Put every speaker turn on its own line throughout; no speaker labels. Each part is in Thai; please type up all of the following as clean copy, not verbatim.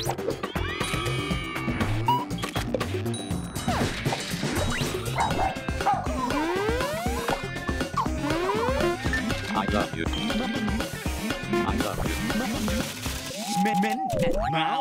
I love you. I love you. เม้นเมา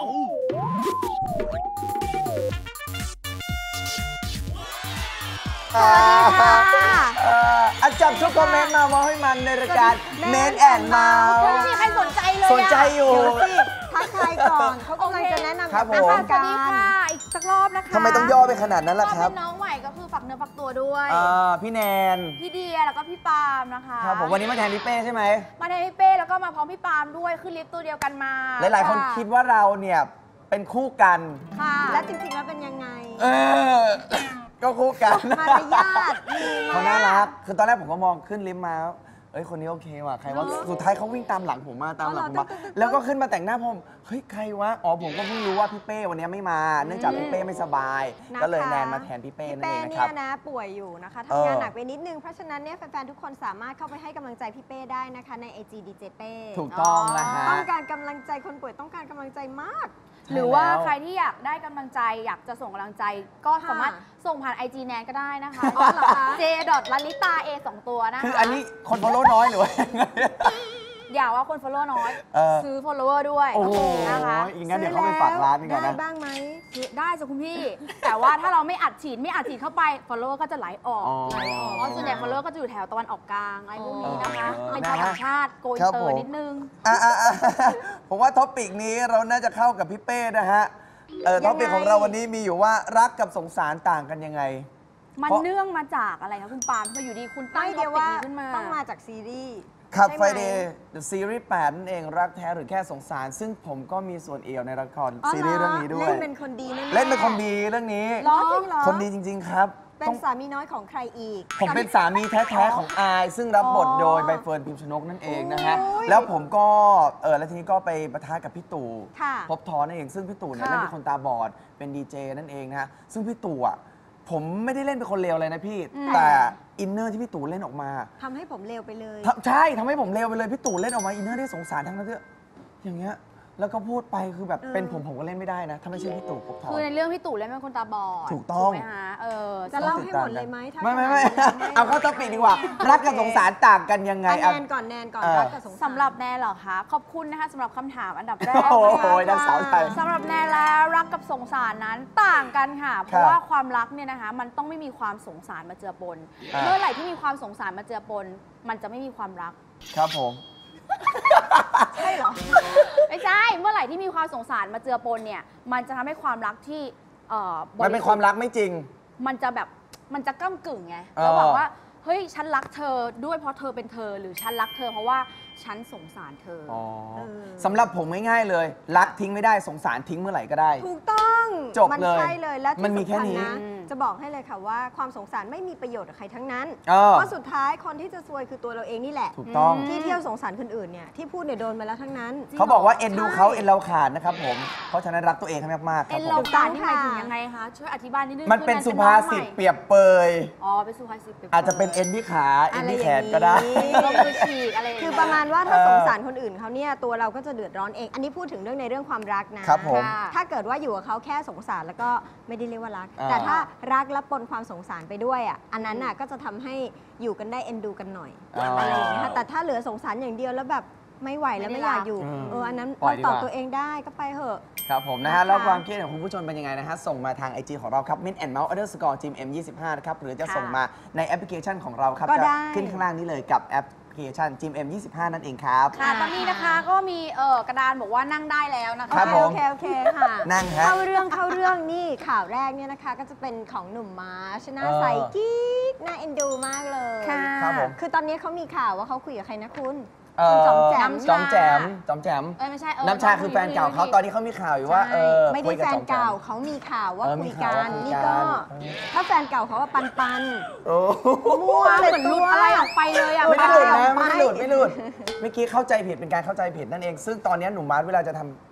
จับทุกคอมเมนต์มามองให้มันในรายการเมนแอนด์เมาส์
ไม่มีใครสนใจเลย
สนใจอยู่
ทักทายก่อนเขากำลังจะแนะนำ
ครับผม
สวัสดีค่ะอีกสักรอบนะคะ
ทำไมต้องย่อไปขนาดนั้นล่ะครับ
เป็นน้องใหม่ก็คือฝักเนื้อฝักตัวด้วย
พี่แนน
พี่เดียแล้วก็พี่ปาล์มนะคะ
ครับผมวันนี้มาแทนพี่เป้ใช่ไหม
มาแทนพี่เป้แล้วก็มาพร้อมพี่ปาล์มด้วยขึ้นลิฟต์ตัวเดียวกันมา
หลายๆคนคิดว่าเราเนี่ยเป็นคู่กัน
ค่ะ
และจริงๆแล้วเป็นยังไง
ก็คู่กัน
มารยาท
เขาน่ารักคือตอนแรกผมก็มองขึ้นลิฟต์มาเอ้ยคนนี้โอเคว่ะใครว่าสุดท้ายเขาวิ่งตามหลังผมมาแล้วก็ขึ้นมาแต่งหน้าผมเฮ้ยใครวะอ๋อผมก็เพิ่งรู้ว่าพี่เป้วันนี้ไม่มาเนื่องจากพี่เป้ไม่สบายก็เลยแนนมาแทนพี่เป้นั่นเองนะครับ
พี่เป้เนี่ยนะป่วยอยู่นะคะทำงานหนักไปนิดนึงเพราะฉะนั้นเนี่ยแฟนๆทุกคนสามารถเข้าไปให้กำลังใจพี่เป้ได้นะคะใน IG DJ เป้
ถูกต้องนะฮะ
ต้องการกำลังใจคนป่วยต้องการกำลังใจมาก
หรือว่าใครที่อยากได้กำลังใจอยากจะส่งกำลังใจก็สามารถส่งผ่าน IG แนนก็ได้นะคะอ๋อเหรอคะ j.lalita a 2 ตัวนะคะ
คืออันนี้คน follow น้อยหรือว่า
อย่าว่าคน follow น้อยซื้อ follower ด้วย
นะคะอย่างงั้นเดี๋ยวเขาไปฝากร้านนี่กันนะ
ได้บ้างไหม
ได้จ้ะคุณพี่แต่ว่าถ้าเราไม่อัดฉีดเข้าไป follower ก็จะไหลออกเพราะส่วนใหญ่ follower ก็จะอยู่แถวตะวันออกกลางอะไรพวกนี้นะคะเป็นชาวต่างชาติโกอินเตอร์นิดนึง
ผมว่าท็อปิกนี้เราน่าจะเข้ากับพี่เป้นะฮะท็อปิกของเราวันนี้มีอยู่ว่ารักกับสงสารต่างกันยังไง
มันเนื่องมาจากอะไรคะคุณปาล์มพออยู่ดีคุณตั้งท็อปิกนี้ขึ้นมา
ต้องมาจากซีรีส์
ขับ Friday The Series 8นั่นเองรักแท้หรือแค่สงสารซึ่งผมก็มีส่วนเอี่ยวในละครซีรีส์เรื่องนี้ด้วย
เล่นเป็นคนดี
เล่นเป็นคนดีเรื่องนี้คนดีจริงๆครับ
เป็นสามีน้อยของใครอีก
ผมเป็นสามีแท้ๆของอายซึ่งรับบทโดยใบเฟิร์นพิมพ์ชนกนั่นเองนะฮะแล้วผมก็แล้วทีนี้ก็ไปปะทะกับพี่ตู่ภพบทนั่นเองซึ่งพี่ตู่เนี่ยเล่นเป็นคนตาบอดเป็นดีเจนั่นเองนะฮะซึ่งพี่ตู่อ่ะผมไม่ได้เล่นเป็นคนเลวเลยนะพี่แต่อินเนอร์ที่พี่ตู่เล่นออกมา
ทำให้ผมเลวไปเลย
ใช่ทำให้ผมเลวไปเลยพี่ตู่เล่นออกมาอินเนอร์ได้สงสารทั้งนั้นที่อย่างเงี้ยแล้วก็พูดไปคือแบบเป็นผมก็เล่นไม่ได้นะถ้าไม่ใช่พี่ตู่
คือในเรื่องพี่ตู่เล่นเป็นคนตาบอด
ถูกต้อง
ไหมฮะ
จะเล่าให้หมดเลยไหม
ไม่เอาเข้าท็อปิกดีกว่ารักกับสงสารต่างกันยังไง
แนนก่อนรักกับสงสาร
สำหรับแนนเหรอคะขอบคุณนะคะสำหรับคำถามอันดับแรก
โอ้ยนักสาวไทย
สำหรับแนนแล้วรักกับสงสารนั้นต่างกันค่ะเพราะว่าความรักเนี่ยนะคะมันต้องไม่มีความสงสารมาเจือปนเมื่อไหร่ที่มีความสงสารมาเจือปนมันจะไม่มีความรัก
ครับผม
ใช่เหรอไม่ใช่เมื่อไหร่ที่มีความสงสารมาเจือปนเนี่ยมันจะทำให้ความรักที่
มันเป็นความรักไม่จริง
มันจะแบบมันจะก้ำกึ่งไงแล้วบอกว่าเฮ้ยฉันรักเธอด้วยเพราะเธอเป็นเธอหรือฉันรักเธอเพราะว่าฉันสงสารเธอ
สำหรับผมง่ายๆเลยรักทิ้งไม่ได้สงสารทิ้งเมื่อไหร่ก็ได้
ถูกต้อง
จบเลย
มันใช่เลยและ
มันมีแค่นี้
จะบอกให้เลยค่ะว่าความสงสารไม่มีประโยชน์กับใครทั้งนั้นเพราะสุดท้ายคนที่จะซวยคือตัวเราเองนี่แหละ
ถูกต้อง
ที่เที่ยวสงสารคนอื่นเนี่ยที่พูดเนี่ยโดนมาแล้วทั้งนั้น
เขาบอกว่าเอ็นดูเขาเอ็นเราขาดนะครับผมเพราะฉะนั้นรักตัวเองให้มากๆครับผม
เอ็นเราขาดที่หมายถึงยังไงคะช่วยอธิบายนิดนึง
มันเป็นสุภาษิตเปรียบเปย
เป็นสุภาษิตเปรียบ
อาจจะเป็นเอ็นที่ขาเอ็นที่แขนก็ได้
ก็คือฉีกอะไร
คือประมาณว่าถ้าสงสารคนอื่นเขาเนี่ยตัวเราก็จะเดือดร้อนเองอันนี้พูดถึงเรื่องในเรื่องความรักนะครับ
ผม
ถ้าเกิดว่าอยู่กับเขาแค่สงสารแล้วก็ไม่ได้เรียกว่ารักแต่ถ้ารักและปนความสงสารไปด้วยอ่ะอันนั้นน่ะก็จะทำให้อยู่กันได้เอ็นดูกันหน่อยอะไรอย่างเงี้ยแต่ถ้าเหลือสงสารอย่างเดียวแล้วแบบไม่ไหวแล้วไม่อยากอยู่อันนั้นเราตอบตัวเองได้ก็ไปเถอะ
ครับผมนะฮะแล้วความคิดของคุณผู้ชมเป็นยังไงนะฮะส่งมาทาง IG ของเราครับ min&mouse_gm25 นะครับหรือจะส่งมาในแอปพลิเคชันของเราครับจะขึ้นข้างล่างนี้เลยกับแอปพลิเคชัน GM25 นั่นเองครับ
ค่ะตอนนี้นะคะก็มีกระดานบอกว่านั่งได้แล้วนะคะ
โอเคค่ะ
นั่งฮะ
เข้าเรื่องนี่ข่าวแรกเนี่ยนะคะก็จะเป็นของหนุ่มมาร์ชหน้าใสกิ๊กน่าเอ็นดูมากเลย
ครับผม
คือตอนนี้เขามีข่าวว่าเขาคุยกับใครนะคุณ
จอมแจม
ไม่ใช่
น้ำชาคือแฟนเก่าเขาตอนนี้เขามีข่าวอยู่ว่า
ไม่ได้แฟนเก่าเขามีข่าวว่าคุยกันนี่ก็ถ้าแฟนเก่าเขาว่าปัน
มั่วเหมือนลุดอะไรออกไปเลยอ่ะ
ไม่ได้หลุดนะไม่หลุดเมื่อกี้เข้าใจผิดเป็นการเข้าใจผิดนั่นเองซึ่งตอนนี้หนุ่มมาร์ทเวลาจะทำ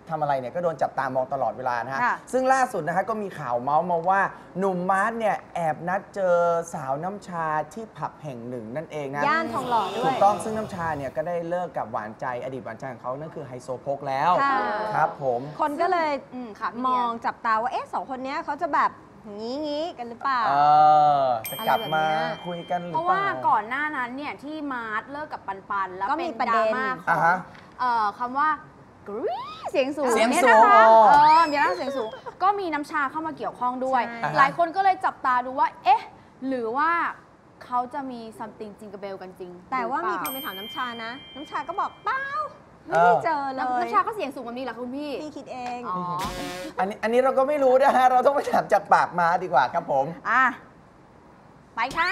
ทำอะไรเนี่ยก็โดนจับตามองตลอดเวลานะฮะ
ค่ะ
ซึ่งล่าสุดนะฮะก็มีข่าวเมาส์มาว่าหนุ่มมาร์ทเนี่ยแอบนัดเจอสาวน้ำชาที่ผับแห่งหนึ่งนั่นเองนะ
ย่านทองหล่อด้วย
ถูกต้องซึ่งน้ำชาเนี่ยก็ได้เลิกกับหวานใจอดีตหวานใจของเขานั่นคือไฮโซโพกแล้ว
ค่ะ
ครับผม
คนก็เลย
ค่ะพี่
ม
เดีย
องจับตาว่าเอ๊ะ2 คนเนี้ยเขาจะแบบงี้กันหรือเปล่า
จะกลับมา
อะไรแบบเนี้ย
คุยกันหรือ
เพราะ
เป
ว่า
ล่า
ก่อนหน้านั้นเนี่ยที่มาร์ทเลิกกับปันๆแล้ว
ก็มี
เป็น
ประ
ด
เด็
ราน ม่าขอ
อ่าง ฮะ
คำว่ากรี๊ดเสียงสูง
เสียง
นี่
สู
นะ
ง
คะ
อ๋อ
มีร่างเสียงสูง ก็มีน้ำชาเข้ามาเกี่ยวข้องด้วย
ใช่
หลายคนก็เลยจับตาดูว่า เอ๊ะ หรือว่าเขาจะมี something จริงกับเบลกันจริง
แต่ว่ามี
ห
ค
รื
น
อ
ไป
เปล่
ถามน้ำชานะ น้ำชาก็บอกเปล่าไม่ได้เจอเล
น้ำชาก็เสียงสูงแบบนี้เหรอคุณพี่
พี่คิดเอง
อ๋อ
อันนี้เราก็ไม่รู้นะฮะ เราต้องไปถามจากปากมาดีกว่าครับผม
อ่ะ ไปค่ะ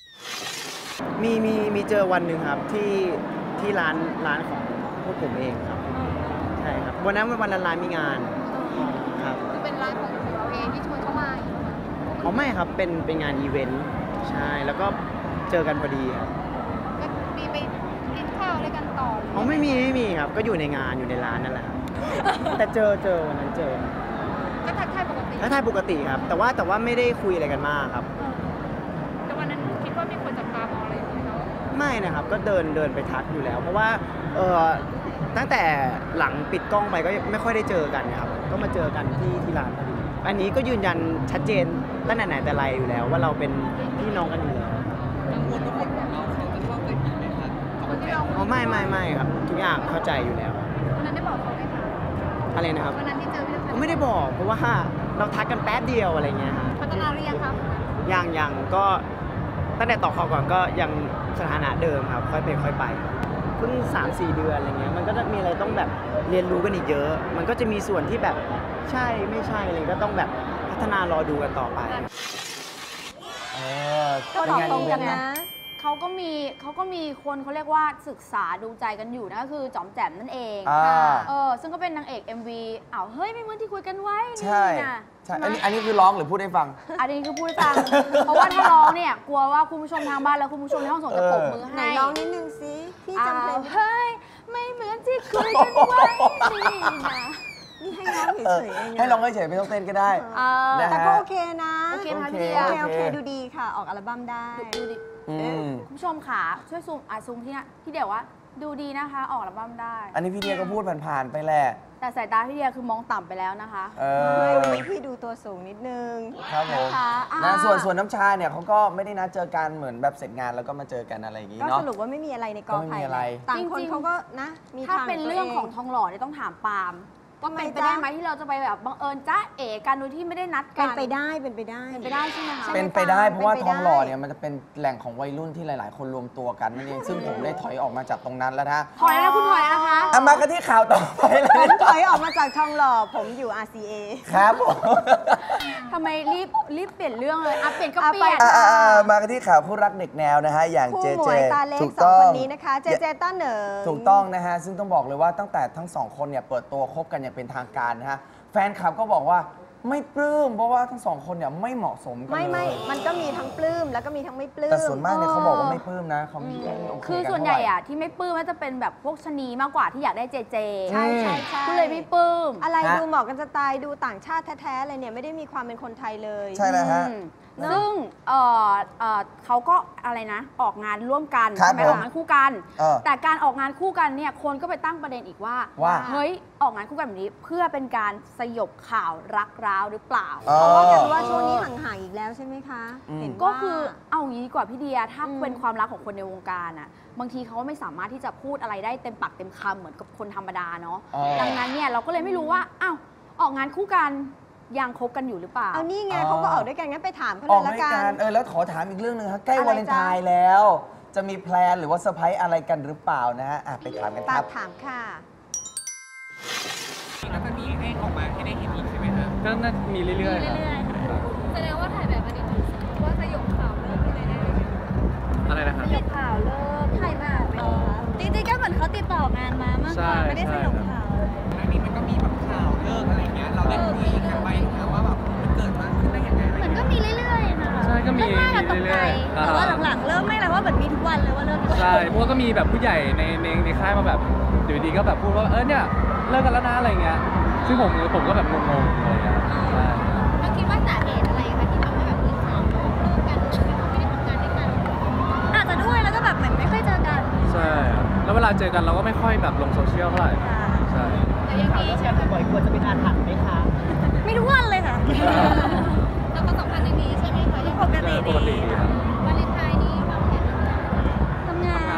มีเจอวันหนึ่งครับที่ร้านของพวกผมเองครับใช่ครับวันนั้นเป็นวันร้านมีงานครับ
คือเป็นร้านของเราเองที่ชวนเข้ามา
อ๋อไม่ครับเป็นงานอีเวนต์ใช่แล้วก็เจอกันพอดีครับ
ก็มีไปกินข้าวด้วยกันต่อ
อ๋อไม่มีครับก็อยู่ในงานอยู่ในร้านนั่นแหละครับแต่เจอวันนั้นเจอ
ก็ทักทายปกติ
ถ้าทายปกติครับ แต่ว่าไม่ได้คุยอะไรกันมากครับ
แต่วันนั้นคิดว่ามีคนจับตามองอะไรอย่างเงี้ยเนาะ
ไม่นะครับก็เดินไปทักอยู่แล้ว เพราะว่าตั้งแต่หลังปิดกล้องไปก็ไม่ค่อยได้เจอกันนะครับก็มาเจอกันที่ร้านพอดีอันนี้ก็ยืนยันชัดเจนตั้งแต่ไหนแต่ไรอยู่แล้ว ว่าเราเป็นพี่น้องกันอยู่แล้ว
คนที่เรา
อ๋อไม่ครับทุกอย่างเข้าใจอยู่แล้ว
วันนั้นได้บอกเขาไหมคะ
อะไรนะครับ
วันนั้นที่เจอพี่น้ำชา
ผมไม่ได้บอกเพราะว่าเราทักกันแป๊บเดียวอะไรเงี้ยฮะ
พัฒนาหรือยังคะ
ยังก็ตั้งแต่ต่อคอก่อนก็ยังสถานะเดิมครับค่อยเป็นค่อยไปเพิ่ง 3-4 เดือนอะไรเงี้ยมันก็จะมีอะไรต้องแบบเรียนรู้กันอีกเยอะ มันก็จะมีส่วนที่แบบใช่ไม่ใช่อะไรก็ต้องแบบพัฒนารอดูกันต่อไป
ก็ตอบตรงกันนะ
เขาก็มีคนเขาเรียกว่าศึกษาดูใจกันอยู่นะก็คือจอมแจ่มนั่นเอง
อ่า
ซึ่งก็เป็นนางเอก MV อ้าวเฮ้ยไม่เหมือนที่คุยกันไว้
ใช่
นี่นะ
ใช่
ไหม
อันนี้คือร้องหรือพูดให้ฟัง
อันนี้คือพูดให้ฟัง เพราะว่าถ้าร้องเนี่ยกลัวว่าคุณผู้ชมทางบ้านและคุณผู้ชมในห้องส่งจะปรบมือ
ไหน
ให้
ร้องนิดนึงสิพี่จำเพลง
อ้าวเฮ้ยไม่เหมือนที่คุยกันไว้นี่นะ
นี่ให้ร้องเฉยๆเองะ
ให้ร้องเฉยๆไม่ต้องเต้นก็ได้ นะ
แต่ก็โอเคนะ
โอเคไหมคะ
โอเค
พี่เดีย
โอเคดูดีค่ะ ออกอัลบั้มได้
ดูดิ
อืม
คุณผู้ชมค่ะช่วยซูมที่เนี่ยพี่เดียวว่าดูดีนะคะ ออกอัลบั้มได้
อันนี้พี่เดียก็พูดผ่านๆไปแหละ
แต่สายตาพี่เดียคือมองต่ำไปแล้วนะคะ
เอ
เฮ้ย
อ
วันนี้พี่ดูตัวสูงนิดนึง
ครับผม
นะคะอ่า
นะส่วนน้ำชาเนี่ยเขาก็ไม่ได้นัดเจอกันเหมือนแบบเสร็จงานแล้วก็มาเจอกันอะไรอย่างงี้
ก็
เนาะ
สรุปว่าไม่มีอะไรในกอ
ก็ไม่
ไผ่
มีอะไร
ต่างคน
จริงๆ
เขาก็นะมี
ถ้า
ทาง
เป็นเรื่องของทองหล่อเนี่ยต้องถามปาล์มว่าเป็นไปได้ไหมที่เราจะไปแบบบังเอิญจ้าเอ๋กันโดยที่ไม่ได้นัดกั
เป็นไปได้เป็นไปได้
เป็นไปได้ใช่ไหมคะ
เป็นไปได้เพราะว่า
เป็น
ท
ไป
อง
ได้
หล่อเนี่ยมันจะเป็นแหล่งของวัยรุ่นที่หลาย ๆ คนรวมตัวกันนั่นเองซึ่งผมได้ถอยออกมาจากตรงนั้นแล้วนะ
ถอยแล้วคุณถอยแล้วนะคะ
เอามากันที่ข่าวต่อไปเล
ผ
ย
มถอยออกมาจากทองหล่อผมอยู่ RCA
ครับผม
ทำไมรีบเปลี่ยนเรื่องเลยอ่ะเปลี่ยนก็
เอา
เป
ไป
ลี่ยน
มากันที่ข่าวคู่รักเด็กแนวนะฮะอย่าง
คู่
เจ
หม
เจ
วยตาเล็ก
ถูก
สอง
ต้อ
ค
ง
นนี้นะคะ เจเจต้าเหนิง
ถูกต้องนะฮะซึ่งต้องบอกเลยว่าตั้งแต่ทั้งสองคนเนี่ยเปิดตัวคบกันอย่างเป็นทางการนะฮะแฟนคลับก็บอกว่าไม่ปลื้มเพราะว่าทั้งสองคนเนี่ยไม่เหมาะสมกัน
ไม่
เลย
มันก็มีทั้งปลื้มแล้วก็มีทั้งไม่ปลื้ม
แต่ส่วนมากเนี่ยเขาบอกว่าไม่ปลื้มนะเขาไม่โอเค
คือ
กัน
ส่วน
เท่า
ใหญ่
ไหร่
อะที่ไม่ปลื้มก็จะเป็นแบบพวกชะนีมากกว่าที่อยากได้เจเจ
ใช่ใช่ใช่
ก็เลยไม่ปลื้ม
อะไร
ฮะ
ดูเหมาะกันจะตายดูต่างชาติแท้ๆเลยเนี่ยไม่ได้มีความเป็นคนไทยเลย
ใช่แล้วฮะ
อืมซึ่งเขาก็อะไรนะ ออกงานร่วมกัน
ครับ
ใช่ไหม
ผม
ออกงานคู่กัน
แต่
แต่การออกงานคู่กันเนี่ยคนก็ไปตั้งประเด็นอีกว่า
ว่า
เฮ้ยออกงานคู่กันแบบนี้เพื่อเป็นการสยบข่าวรักร้าวหรือเปล่า
อ๋อ
เพราะว่ากันว่าช่วงนี้ห่างๆอีกแล้วใช่ไหมคะ
อืม
เห็น
ก็
ว่า
คือเอางี้ดีกว่าพี่เดียถ้า
อืม
เป็นความรักของคนในวงการอะบางทีเขาไม่สามารถที่จะพูดอะไรได้เต็มปากเต็มคำเหมือนกับคนธรรมดาเนาะ
อ๋อ
ดังนั้นเนี่ยเราก็เลยไม่รู้ว่าอ้าวออกงานคู่กันยังคบกันอยู่หรือเปล่า
เอานี่ไง
อ๋อ
เขาก็ออกด้วยกันงั้นไปถามเขา
อ
เล
อก
ยละ
ให้
กั
กัน
น
แล้วขอถามอีกเรื่องหนึงฮะใกล้
อะไร
วาเลนไทน์
จ๊ะ
แล้ว จะมีแพลนหรือว่าเซอร์ไพรส์อะไรกันหรือเปล่านะฮะไปถามกันค
ปา
รั
ก
บ
ถามค่ะ
แล้วจะมีให้ออกมาให้ได้เห็นอีกใช่ไหมครับ
ก็น่ามีเรื่อยๆครับ
แสดงว่าถ่ายแบบอดีตว่าสยบข่าวเลิกเลยนะ
อะไรนะครับ
สยบข่าวเลิกถ่ายแบบจริงๆก็เหมือนเขาติดต่องานมามากกว่า
ใช่
ไม่ได้สยบข่าวเลย
อันนี้มันก็มีแบบข่าวเลิกอะไรเงี้ย เราได้คุยกันไว้นะว่าแบบมันเกิดมาขึ้นได้ยังไงอะไร
เหมือน
เงี้ย
ก็มีเรื่อยๆนะคะ
ใช่ก็มี
แรกๆอะตก
เรื่
ใจ
อยๆ
แต่ว่าหลังๆเริ่มไม่แล้วว่าเหมือนมีทุกวันเลยว่าเลิก
ใช่เพราะว่าก็มีแบบผู้ใหญ่ในค่ายมาแบบอยู่ดีก็แบบพูดว่าเนี่ยเลิกกันแล้วนะอะไรเงี้ยซึ่งผมก็แบบงงๆอะไรเงี้ยใช่
เราคิดว่าสาเหตุอะไรคะที่ทำให้แบบเลิกกันไม่ได้ทำงานด้วยกันอาจจะด้วยแล้วก็แบบเหมือนไม่ค่อยเจอกัน
ใช่แล้วเวลาเจอกันเราก็ไม่ค่อยแบบลงโซเชียลเท่าไหร่ใช่
แต่ยังมี
เจอกันบ่อยควรจะเป็นอาถรรพ์ไหมคะ
ไม่ทุกวันเลยค่ะเราประสบการณ์ในนี้ใช่ไหมคะยังปกติดีวาเลนไทน์นี้วางแผนทำงาน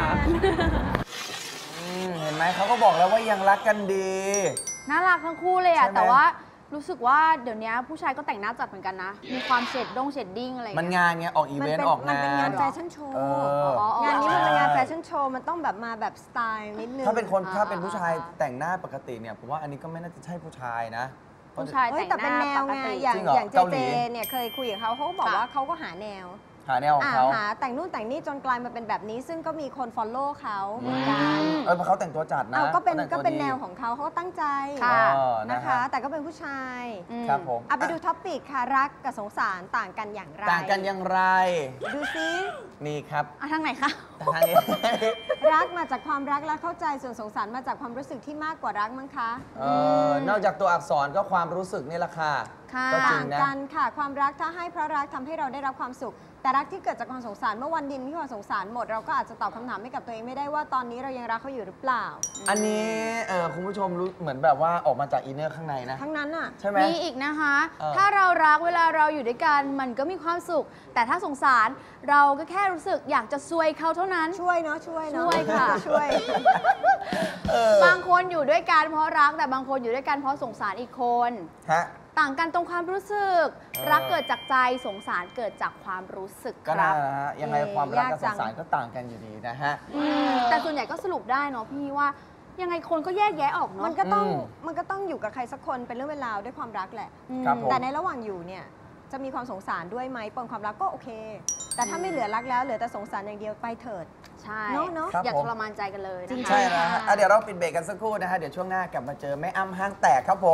เห็นไหมเขาก็บอกแล้วว่ายังรักกันดี
น่ารักทั้งคู่เลยอะ
ใช่ไหม
แต่ว่ารู้สึกว่าเดี๋ยวนี้ผู้ชายก็แต่งหน้าจัดเหมือนกันนะ มีความเชดดิ้งอะไรอย่าง
มัน
เงี้ย
งานไงออกอีเวนต์ออก
มัน
งา
เป็นงาน
น
แฟชั่นโชว์
เออ
งานนี้มันเป็นงานแฟชั่นโชว์มันต้องแบบมาแบบสไตล์นิดนึง
ถ้าเป็นผู้ชายแต่งหน้าปกติเนี่ยผมว่าอันนี้ก็ไม่น่าจะใช่ผู้ชายนะ
ผู้ชาย
เฮ้ย
แต่
แต่
งห
เป็น
น้า
แน
ป
ว
ก
ไง
ติ
อย่าง
จริงเหรอ
อย่างเจ
เกาห
เจ
ลี
เนี่ยเคยคุยกับเขาก็บอกว่าเขาก็หาแนว
หาแนวของเขา
หาแต่งนู่นแต่งนี่จนกลายมาเป็นแบบนี้ ซึ่งก็มีคน follow เขาเหมือนกัน
เพราะเขาแต่งตัวจัดนะ
เอาก็เป็น
ขาต่งตัวดี
แนวของเขาก็ตั้งใจ
ค่ะ
นะคะ แต่ก็เป็นผู้ชาย
ครับผม
เอาไปดูท็อปปิกค่ะรักกับสงสารต่างกันอย่างไร
ต่างกันอย่างไร
ดูซิ
นี่ครับ
ทางไหนคะ
ทางนี้
รักมาจากความรักและเข้าใจส่วนสงสารมาจากความรู้สึกที่มากกว่ารักมั้งคะ
นอกจากตัวอักษรก็ความรู้สึกนี่แหละค่ะ
ค่ะ
ก็จริ
ต่าง ง
นะ
กันค่ะความรักถ้าให้เพราะรักทำให้เราได้รับความสุข แต่รักที่เกิดจากความสงสารเมื่อวันดินที่ความสงสารหมดเราก็อาจจะตอบคำถามให้กับตัวเองไม่ได้ว่าตอนนี้เรายังรักเขาอยู่หรือเปล่า
อันนี้คุณผู้ชมรู้เหมือนแบบว่าออกมาจากอินเนอร์ข้างในนะ
ทั้งนั้นอ่ะ
ใช่ไหม
มีอีกนะคะ
เออ
ถ้าเรารักเวลาเราอยู่ด้วยกันมันก็มีความสุข แต่ถ้าสงสารเราก็แค่รู้สึกอยากจะซวยเขาเท่านั้น
ช่วยเนาะช่วยเนาะ
ช่วยค่ะ
ช่วย
บางคนอยู่ด้วยกันเพราะรักแต่บางคนอยู่ด้วยกันเพราะสงสารอีกคน
ฮะ
ต่างกันตรงความรู้สึก รักเกิดจากใจสงสารเกิดจากความรู้สึก
ก็
ค
น่า
รับ
นะฮะยังไงความรักกับ
ยาก
ส
จั
ง
ง
สารก็ต่างกันอยู่ดีนะฮะ
แต่ส่วนใหญ่ก็สรุปได้เนาะพี่ว่ายังไงคนก็แยกแยะออกเนาะ
มันก็ต้อง
อืม
มันก็ต้องอยู่กับใครสักคนเป็นเรื่องเวลาวด้วยความรักแหละ
ครับผม
แต่ในระหว่างอยู่เนี่ยจะมีความสงสารด้วยไหมปนความรักก็โอเค แต่ถ้าไม่เหลือรักแล้วเหลือแต่สงสารอย่างเดียวไปเถิด
ใช่
เนอะ
อย่า
ครับผม
ทรมานใจกันเลยนะ
จริง
คะ
ใช่นะฮะเดี๋ยวเราปิดเบรกกันสักครู่นะฮะ เดี๋ยวช่วงหน้ากลับมาเจอแม่อ้ำห้างแตกครับผม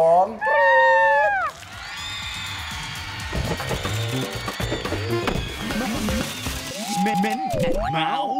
เม้นแอนเมาส์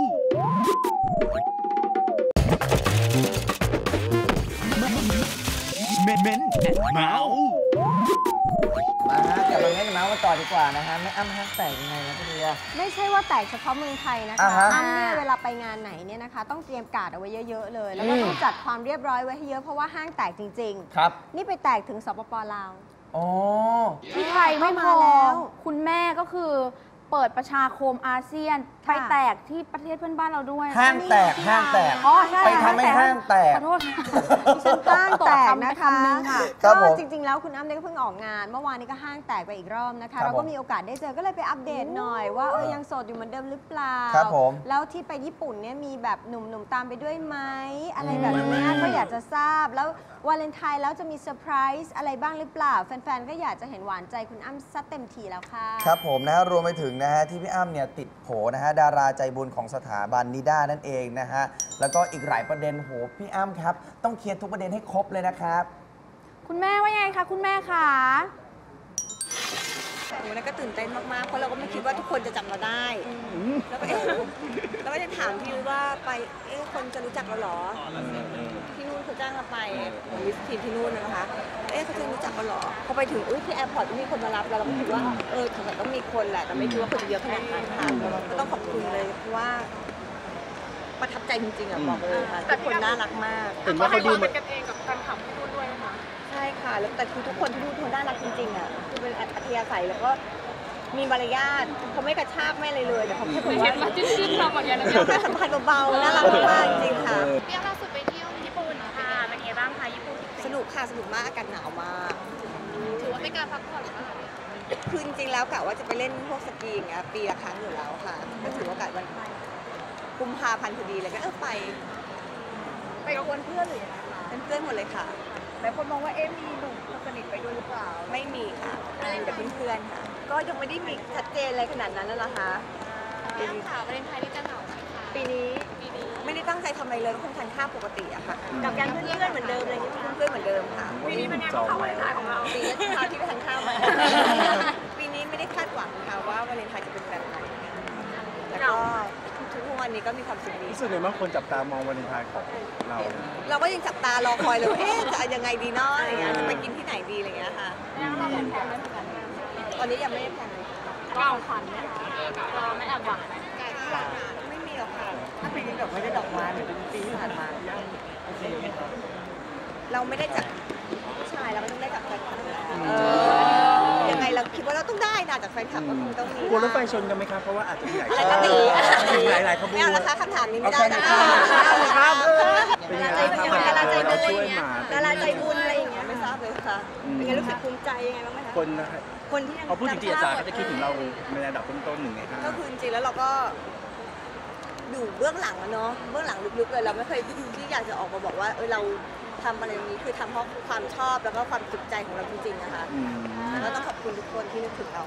เม้นแอนเมาส์
มาฮะกลับมาเล่นเมาส์กันต่อดีกว่านะฮะแม่อ้ำห้างแตกยังไงนะพี่เดีย
ไม่ใช่ว่าแตกเฉพาะเมืองไทยนะคะ
อ่าฮะ
อ้ำเนี่ยเวลาไปงานไหนเนี่ยนะคะ ต้องเตรียมการ์ดเอาไว้เยอะๆเลย แล้วก็ต้องจัดความเรียบร้อยไว้ให้เยอะเพราะว่าห้างแตกจริง
ครับ
ๆ นี่ไปแตกถึงสปปลาว
อ๋อ
ที่ไทยไม่พ
มา
อ
แล้ว
คุณแม่ก็คือเปิดประชาคมอาเซียน ไปแตกที่ประเทศเพื่อนบ้านเราด้วย
ห้างแตกห้างแตก
อ๋อใช่
ไปทำให้ห้างแตก
ขอโทษค่ะ
ดิฉันห้างแตกนะคะ
ำนึงค่ะ
ครับผม
ก็จริงๆ แล้วคุณอ้ำเนี่ยก็เพิ่งออกงาน เมื่อวานนี้ก็ห้างแตกไปอีกรอบนะ
ครั
คะ
บ
เราก็
ผม
มีโอกาสได้เจอก็เลยไปอัปเดตหน่อยว่ายังโสดอยู่เหมือนเดิมหรือเปล่า
ครับผม
แล้วที่ไปญี่ปุ่นเนี่ยมีแบบหนุ่มๆตามไปด้วยไหมอะไรแบบนี้ก็อยากจะทราบแล้ววาเลนไทน์แล้วจะมีเซอร์ไพรส์อะไรบ้างหรือเปล่าแฟนๆ ก็อยากจะเห็นหวานใจคุณอ้ำซัดเต็มทีแล้วค่ะ
ครับผมนะฮะรวมไปถึงนะฮะที่พี่อ้ำเนี่ยติดโผนะฮะดาราใจบุญของสถาบันนิด้านั่นเองนะฮะแล้วก็อีกหลายประเด็นโหพี่อ้ำครับต้องเคลียร์ทุกประเด็นให้ครบเลยนะครับ
คุณแม่ว่ายังไงคะคุณแม่คะ
โอ้แล้วก็ตื่นเต้นมากๆ เพราะเราก็ไม่คิดว่าทุกคนจะจำเราได้ แล้วก็แล้วก็ยังถามพี่ยุ้ยว่าไป คนจะรู้จักเราเหรอ ที่นู่นเขาจ้างเราไปวิสทีมที่นู่นนะคะ เขาจะรู้จักเราเหรอ พอไปถึงที่แอร์พอร์ตมีคนมารับเราก็คิดว่า สงสัยต้องมีคนแหละ แต่ไม่คิดว่าคนจะเยอะขนาดนั้นค่ะก็ต้องขอบคุณเลย เพราะว่าประทับใจจริงๆอ่ะบอกเลยค่ะ ทุกคนน่ารักมาก
เห็นว่าเขาดูเหมือน
ใช่ค่ะ แล้วแต่คือทุกคนที่ดูทุกคนน่ารักจริงๆอ่ะคือเป็นอัธยาศัยแล้วก็มีมารยาทเขาไม่กระชากไม่อะไรเลยแต่เขาแค่บอกว่าจิ้นๆเราหมดอย่างนั้นแค่สัมพันธ์เบาๆน่ารักมากจริงๆค่ะ
เที่ยวล่าสุดไปเที่ยวญี่ปุ่นค่ะเป็นไงบ้างคะญี่ปุ่น
สนุกค่ะสนุกมากอากาศหนาวมาก
ถือว่าเป็นการพักผ่อนหรือเปล่า
คือจริงๆแล้วกะว่าจะไปเล่นพวกสกีอย่างเงี้ยปีละครั้งอยู่แล้วค่ะก็ถือโอกาสวันกุมภาพันธ์พอดีเลยก็ไปกับเพื่อนหรือยังไงคะเป็นเพื่อนหมดเลยค่ะ
หลายคนมองว่ามีหนุ่มคนสนิทไปด้วยหรือเปล่า
ไม่มีค่ะมีแต่เพื่อนๆค่ะ ก็ยังไม่ได้มีชัดเจนอะไรขนาดนั้นนะคะ
เรื่องข่าววาเลนไทน์นี่จะเหงาไหมคะ
ปีนี้ไม่ได้ตั้งใจทำอะไรเลยก็คงทานข้าวปกติอะค่ะกับยังเพื่อนๆเหมือนเดิมอะไรอย่างเงี้ยเพื่อนๆเหมือนเดิมค่ะปีนี้เป็นไงบ้างคะวาเลนไทน์ของเราปีนี้คราวที่ไปทานข้าวมา ปีนี้ไม่ได้คาดหวังค่ะว่าวาเลนไทน์จะเป็นแบบไหนแล้วก็ทุกวันนี้ก็มีความสุขดี
รู้สึกไงบ้างคนจับตามองวาเลนไทน์ของเรา
เราก็ยังจับตารอคอยเลยว่าจะยังไงดีเนาะอะไรเงี้ยจะไปกินที่ไหนดีอะไรเงี้ยค่ะตอนนี้ยังไม่ได้แพลนเลยค่ะ
เราขวัญไหมเราไม่แอบหวังไหม
ไม่มีหรอกค่ะ
ถ้าปีนี้แบบไม่ได้ดอกไม้เหมือนปีที่ผ่านมาโอเคไหมครับ
เราไม่ได้จากผู้ชายเราก็ต้องได้จากแฟนคลับยังไงเราคิดว่าเราต้องได้นะจากแฟนคลับก็คงต้องมี
กลัวรถไฟชนกันไหมครับ เพราะว่าอาจจะมีหลาย
อะไรก็ดี
หลายขบวน
ไม่เอาละคะคำถามนี้ไม่ได้นะ
เป็นไงบ้างครับ
ดาราใจบุญ
ช่วยหมา
ดาราใจบุญอะไรอย่างเงี้ยไม่ทราบเลยค่ะเป็นไงรู้สึกภูมิใจยังไงบ้างไหมคะ
คนนะครับ
คนที่ยัง
พอพูดถึงจิตอาสาก็จะคิดถึงเราในระดับต้นๆหนึ่งในห้า
ก็คือจริงๆแล้วเราก็อยู่เบื้องหลังอะเนาะเบื้องหลังลึกๆเลยเราไม่เคยที่อยากจะออกมาบอกว่าเราทำอะไรนี้คือทำเพราะความชอบแล้วก็ความจุใจของเราจริงๆนะคะแล้วก็ต้องขอบคุณทุกคนที่นึกถึงเรา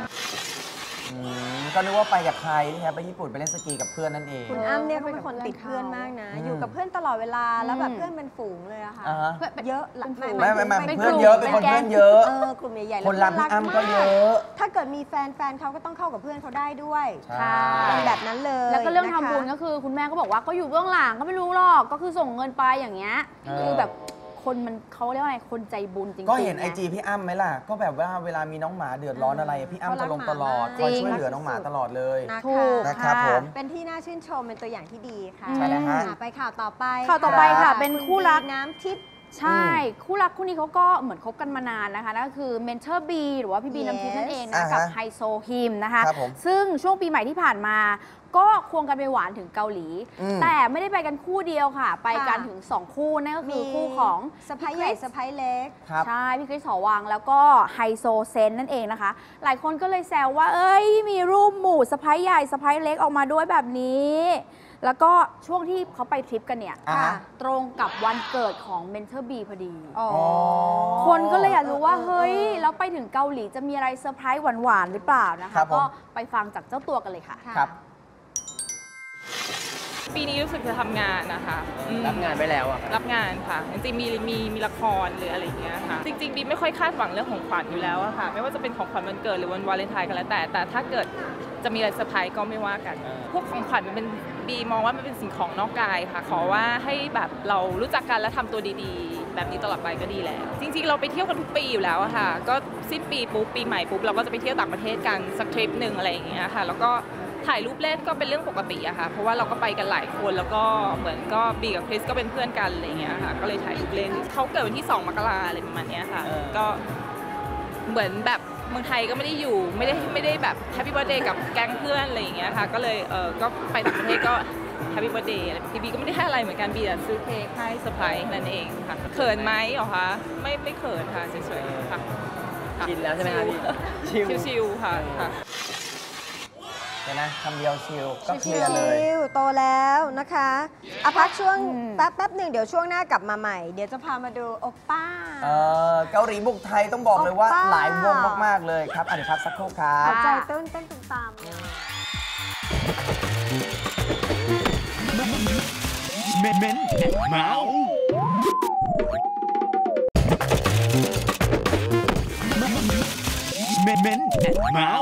ก็นึกว่าไปกับใครที่แท้ไปญี่ปุ่นไปเล่นสกีกับเพื่อนนั่นเอง
คุณอ้ำเนี่ยเขาเป็นคนติดเพื่อนมากนะ อยู่กับเพื่อนตลอดเวลาแล้วแบบเพื่อนเป็นฝูงเลยอะค่ะ เยอะ
ไม่เพื่อนเยอะเป็นคนเพื่อนเยอะ
กลุ่มใหญ่ๆ
คนรักพี่อ้ำก็เยอะ
ถ้าเกิดมีแฟนเขาก็ต้องเข้ากับเพื่อนเขาได้ด้วย
ใช่
เป็นแบบนั้นเลย
แล้วก็เรื่องทำ
นะคะ
บุญก็คือคุณแม่ก็บอกว่าก็อยู่เบื้องหลังก็ไม่รู้หรอกก็คือส่งเงินไปอย่างเงี้ยคือแบบคนมันเขาเรียกว่าอะไรคนใจบุญจริงๆ
ก็เห็นไอจีพี่อ้ำไหมล่ะก็แบบว่าเวลามีน้องหมาเดือดร้อนอะไรพี่อ้ำจะลงตลอดคอยช่วยเหลือน้องหมาตลอดเลย
ถูก
นะครับผม
เป็นที่น่าชื่นชมเป็นตัวอย่างที่ดีค่ะ
ใช่แล้วฮะ
ไปข่าวต่อไป
ข่าวต่อไปค่ะเป็นคู่รัก
น้ำทิพย์
ใช่คู่รักคู่นี้เขาก็เหมือนคบกันมานานนะคะนั่นก็คือเมนเทอร์บีหรือว่าพี่บีน้ำทิพย์นั่นเองนะกับไฮโซฮิมนะคะซึ่งช่วงปีใหม่ที่ผ่านมาก็ควงกันไปหวานถึงเกาหลี แต่ไม่ได้ไปกันคู่เดียวค่ะ ไปกันถึง2คู่นั่นก็คือคู่ของ
สะพ้ายใหญ่สะพ้ายเล็ก
ใช่พี่คริสหอวังแล้วก็ไฮโซเซนนั่นเองนะคะหลายคนก็เลยแซวว่าเอ้ยมีรูปหมู่สะพ้ายใหญ่สะพ้ายเล็กออกมาด้วยแบบนี้แล้วก็ช่วงที่เขาไปทริปกันเนี่ยตรงกับวันเกิดของเมนเทอร์บีพอดีคนก็เลยอยากรู้ว่าเฮ้ยแล้วไปถึงเกาหลีจะมีอะไรเซอร์ไพรส์หวานๆหรือเปล่านะคะก็ไปฟังจากเจ้าตัวกันเลยค่ะ
ปีนี้รู้สึกจะทำงานนะคะ
รับงานไว้แล้วอะ
รับงานค่ะจริงๆมีละครหรืออะไรอย่างเงี้ยค่ะจริงๆบีไม่ค่อยคาดหวังเรื่องของขวัญอยู่แล้วอะค่ะไม่ว่าจะเป็นของขวัญวันเกิดหรือวันวาเลนไทน์ก็แล้วแต่ถ้าเกิดจะมีอะไรเซอร์ไพรส์ก็ไม่ว่ากันพวกของขวัญมันเป็นบีมองว่ามันเป็นสิ่งของนอกกายค่ะขอว่าให้แบบเรารู้จักกันและทำตัวดีๆแบบนี้ตลอดไปก็ดีแล้วจริงๆเราไปเที่ยวกันทุกปีอยู่แล้วอะค่ะก็สิ้นปีปุ๊บปีใหม่ปุ๊บเราก็จะไปเที่ยวต่างประเทศกันสักทริปหนึ่งอะไรอย่างเงี้ยค่ะแล้วก็ถ่ายรูปเล่นก็เป็นเรื่องปกติอะค่ะเพราะว่าเราก็ไปกันหลายคนแล้วก็เหมือนก็บีกับคริสก็เป็นเพื่อนกันอะไรอย่างเงี้ยค่ะก็เลยถ่ายรูปเล่นเขาเกิดวันที่2 มกราอะไรประมาณนี้ค่ะก็เหมือนแบบเมืองไทยก็ไม่ได้อยู่ไม่ได้แบบแฮปปี้เบิร์ธเดย์กับแก๊งเพื่อนอะไรอย่างเงี้ยค่ะก็เลยก็ไปต่างประเทศก็แฮปปี้เบิร์ธเดย์บีก็ไม่ได้ให้อะไรเหมือนกันบีซื้อเค้กให้เซอร์ไพรส์นั่นเองค่ะเขินไหมเหรอคะไม่เขินค่ะเฉยๆค่ะ
ชินแล้วใช่ไหมคะพี่
ชิลๆค่ะ
นะคำเดียวชิลก็เคลียร์เลย
โตแล้วนะคะพักช่วงแป๊บหนึ่งเดี๋ยวช่วงหน้ากลับมาใหม่เดี๋ยวจะพามาดูโอป้า
เกาหลีบุกไทยต้องบอกเลยว่าหลายวงมากๆเลยครับเดี๋ยวพักสักครู่ครับ
ใจเต้นตาม
เม้นเมาเม้นเมา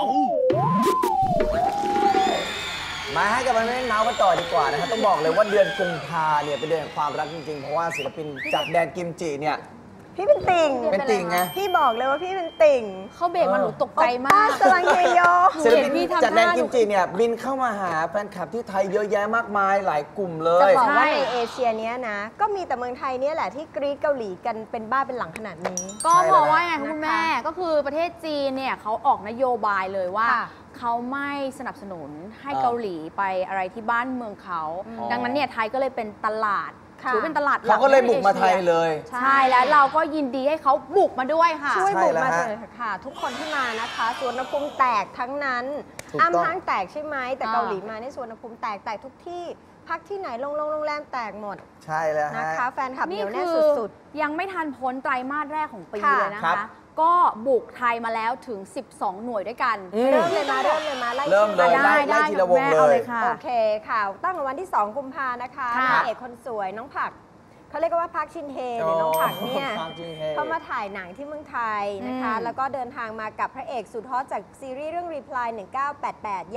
มาให้กับมันเมาส์กันต่อดีกว่านะครับต้องบอกเลยว่าเดือนกุมภาเนี่ยเป็นเดือนแห่งความรักจริงๆเพราะว่าศิลปินจากแดนกิมจิเนี่ย
พี่เป็นติ่ง
เป็นติ่งไง
พี่บอกเลยว่าพี่เป็นติ่ง
เขาเบรกมาหนูตกใจมาก
กำลังเฮโย
ศิลปินจากแดนกิมจิเนี่ยบินเข้ามาหาแฟนคลับที่ไทยเยอะแยะมากมายหลายกลุ่มเลย
จะบอกว่าในเอเชียเนี้ยนะก็มีแต่เมืองไทยเนี่ยแหละที่กรี๊ดเกาหลีกันเป็นบ้าเป็นหลังขนาดนี้
ก็เพราะว่าไงคุณแม่ก็คือประเทศจีนเนี่ยเขาออกนโยบายเลยว่าเขาไม่สนับสนุนให้เกาหลีไปอะไรที่บ้านเมืองเขาดังนั้นเนี่ยไทยก็เลยเป็นตลาดถือเป็นตลาด
เขาก็เลยบุกมาไทยเลย
ใช่แล้วเราก็ยินดีให้เขาบุกมาด้วยค่ะ
ช่วยบุกมาเลยค่ะทุกคนที่มานะคะสวนภูมิแตกทั้งนั้นอ้ำห้างแตกใช่ไหมแต่เกาหลีมาในสวนภูมิแตกทุกที่พักที่ไหนโรงแรมแตกหมด
ใช่แล้ว
นะคะแฟนคลับเหนียวแน่สุด
ๆยังไม่ทันพ้นไตรมาสแรกของปีเลยนะคะก็บุกไทยมาแล้วถึง12หน่วยด้วยกัน
เริ่มเลยมาไล่
ทีละวงเลย
โอเคค่ะตั้งแต่วันที่2 กุมภานะคะนางเอกคนสวยน้องผักเขาเรียกว่าพักชินเฮหรือน้องผักเนี่ยเขามาถ่ายหนังที่เมืองไทยนะคะแล้วก็เดินทางมากับพระเอกสุดฮอตจากซีรีส์เรื่อง Reply 1988 อย่าง